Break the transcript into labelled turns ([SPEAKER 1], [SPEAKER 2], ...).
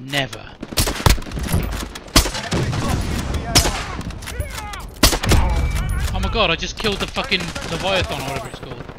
[SPEAKER 1] Never. Oh my god, I just killed the fucking Leviathan or whatever it's called.